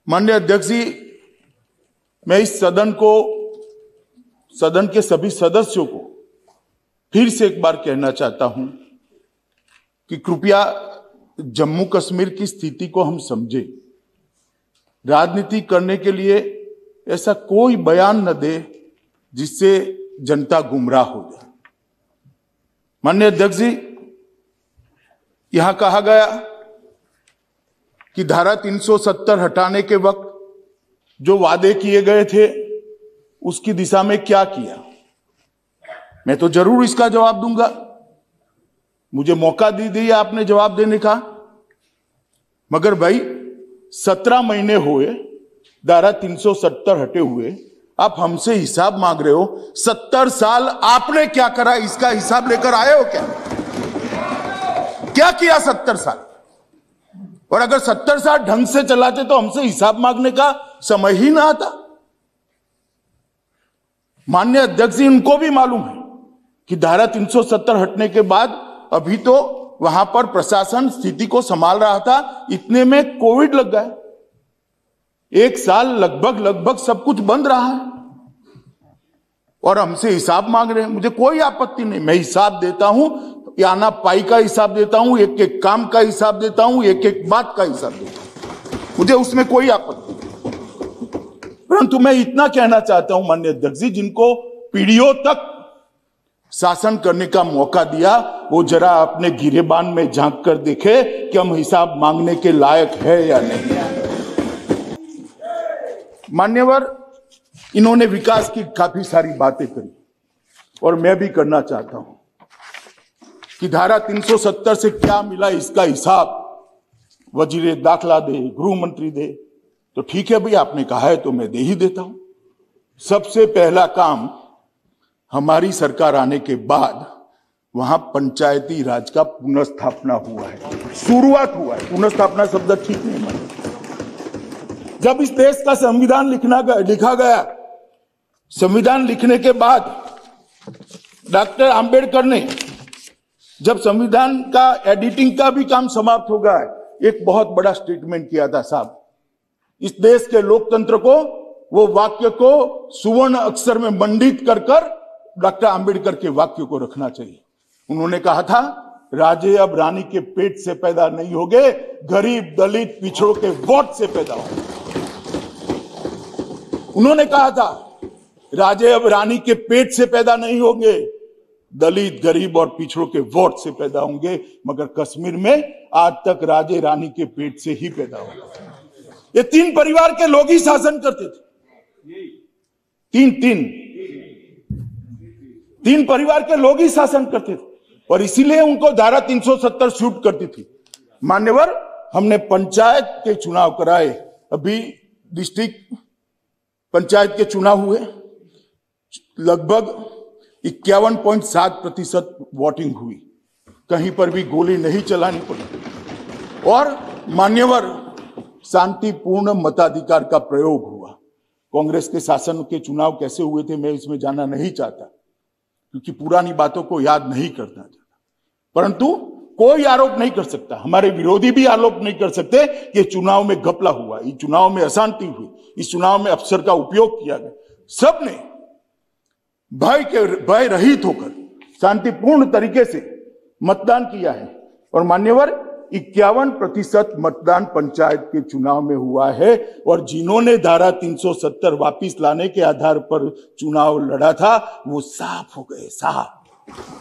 माननीय अध्यक्ष जी, मैं इस सदन के सभी सदस्यों को फिर से एक बार कहना चाहता हूं कि कृपया जम्मू कश्मीर की स्थिति को हम समझें। राजनीति करने के लिए ऐसा कोई बयान न दे जिससे जनता गुमराह हो जाए। माननीय अध्यक्ष जी, यहां कहा गया कि धारा 370 हटाने के वक्त जो वादे किए गए थे उसकी दिशा में क्या किया। मैं तो जरूर इसका जवाब दूंगा, मुझे मौका दे दिया आपने जवाब देने का। मगर भाई 17 महीने हुए धारा 370 हटे हुए, आप हमसे हिसाब मांग रहे हो। 70 साल आपने क्या करा, इसका हिसाब लेकर आए हो क्या किया 70 साल? और अगर 70 साल ढंग से चलाते तो हमसे हिसाब मांगने का समय ही ना आता। माननीय अध्यक्ष जी, उनको भी मालूम है कि धारा 370 हटने के बाद अभी तो वहां पर प्रशासन स्थिति को संभाल रहा था, इतने में कोविड लग गया। 1 साल लगभग सब कुछ बंद रहा है और हमसे हिसाब मांग रहे हैं। मुझे कोई आपत्ति नहीं, मैं हिसाब देता हूं, आना पाई का हिसाब देता हूं, एक एक काम का हिसाब देता हूं, एक एक बात का हिसाब देता हूं, मुझे उसमें कोई आपत्ति नहीं। परंतु मैं इतना कहना चाहता हूं माननीय अध्यक्ष जी, जिनको पीढ़ियों तक शासन करने का मौका दिया, वो जरा अपने गिरेबान में झांक कर देखे कि हम हिसाब मांगने के लायक है या नहीं। मान्यवर, इन्होंने विकास की काफी सारी बातें करी और मैं भी करना चाहता हूं कि धारा 370 से क्या मिला इसका हिसाब वजीरे दाखिला दे, गृह मंत्री दे। तो ठीक है भाई, आपने कहा है तो मैं दे ही देता हूं। सबसे पहला काम हमारी सरकार आने के बाद वहां पंचायती राज का पुनर्स्थापना हुआ है, शुरुआत हुआ है। पुनर्स्थापना शब्द ठीक नहीं माना। जब इस देश का संविधान लिखा गया, संविधान लिखने के बाद डॉक्टर आंबेडकर ने जब संविधान का एडिटिंग का भी काम समाप्त हो गया, एक बहुत बड़ा स्टेटमेंट किया था। साहब, इस देश के लोकतंत्र को, वो वाक्य को सुवर्ण अक्षर में मंडित कर डॉक्टर आंबेडकर के वाक्य को रखना चाहिए। उन्होंने कहा था, राजे अब रानी के पेट से पैदा नहीं होंगे, गरीब दलित पिछड़ों के वोट से पैदा होंगे। उन्होंने कहा था, राजे अब रानी के पेट से पैदा नहीं होंगे, दलित गरीब और पिछड़ों के वोट से पैदा होंगे। मगर कश्मीर में आज तक राजे रानी के पेट से ही पैदा होगा। ये 3 परिवार के लोग ही शासन करते थे। तीन परिवार के लोग ही शासन करते थे और इसीलिए उनको धारा 370 शूट करती थी। मान्यवर, हमने पंचायत के चुनाव कराए, अभी डिस्ट्रिक्ट पंचायत के चुनाव हुए, लगभग 51.7% वोटिंग हुई, कहीं पर भी गोली नहीं चलानी पड़ी और मान्यवर शांतिपूर्ण मताधिकार का प्रयोग हुआ। कांग्रेस के शासन के चुनाव कैसे हुए थे मैं इसमें जाना नहीं चाहता, क्योंकि पुरानी बातों को याद नहीं करना चाहता। परंतु कोई आरोप नहीं कर सकता, हमारे विरोधी भी आरोप नहीं कर सकते कि चुनाव में घपला हुआ, इस चुनाव में अशांति हुई, इस चुनाव में अफसर का उपयोग किया गया। सबने भय रहित होकर शांतिपूर्ण तरीके से मतदान किया है और मान्यवर 51% मतदान पंचायत के चुनाव में हुआ है। और जिन्होंने धारा 370 वापिस लाने के आधार पर चुनाव लड़ा था, वो साफ हो गए, साफ।